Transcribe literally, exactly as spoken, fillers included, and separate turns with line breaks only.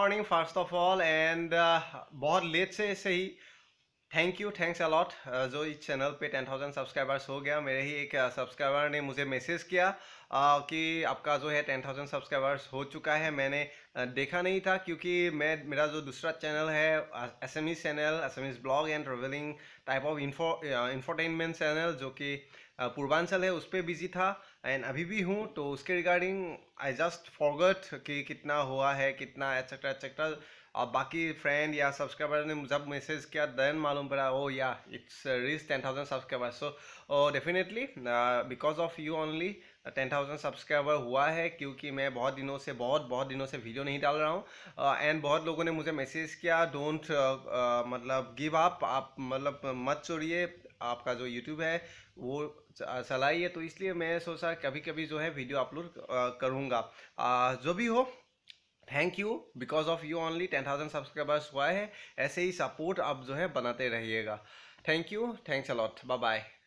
Morning first of all and बहुत late से सही थैंक यू थैंक्स अलॉट जो इस चैनल पे टेन थाउजेंड सब्सक्राइबर्स हो गया। मेरे ही एक सब्सक्राइबर ने मुझे मैसेज किया uh, कि आपका जो है टेन थाउजेंड सब्सक्राइबर्स हो चुका है। मैंने uh, देखा नहीं था क्योंकि मैं मेरा जो दूसरा चैनल है SMEs channel SMEs blog and travelling type of info infotainment channel जो कि uh, पूर्वांचल है उस पर बिजी था एंड अभी भी हूँ। तो उसके रिगार्डिंग आई जस्ट फॉरगॉट कि कितना हुआ है कितना एटसेट्रा एटसेट्रा। और बाकी फ्रेंड या सब्सक्राइबर ने जब मैसेज किया देन मालूम पड़ा oh yeah it's reach ten thousand subscriber. So definitely because of you only ten thousand subscriber हुआ है क्योंकि मैं बहुत दिनों से बहुत बहुत दिनों से वीडियो नहीं डाल रहा हूँ। एंड uh, बहुत लोगों ने मुझे मैसेज किया डोंट uh, uh, मतलब गिव अप, आप मतलब मत छोड़िए, आपका जो यूट्यूब है वो चलाइए। तो इसलिए मैं सोचा कभी कभी जो है वीडियो अपलोड करूँगा। uh, जो भी हो thank you, because of you only ten thousand subscribers हुआ है। ऐसे ही सपोर्ट आप जो है बनाते रहिएगा। Thank you, thanks a lot, bye bye.